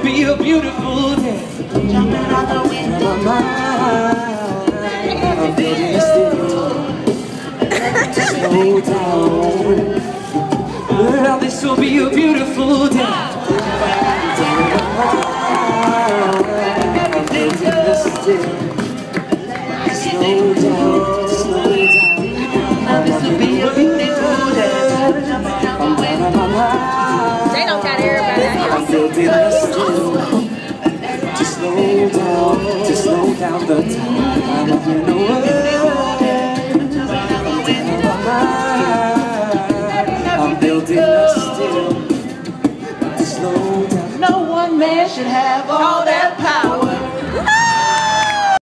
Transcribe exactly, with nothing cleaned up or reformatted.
be a beautiful day. Jumping out the window. I'm building still. Slow down. Well, this will be a beautiful day. I'm building still. Slow down, slow down. Now this will be a beautiful day. Jumping out the window. They don't got everybody. I'm building still. To slow down, to slow down the time of your world. I'm building a still to slow down. No one man should have all that power.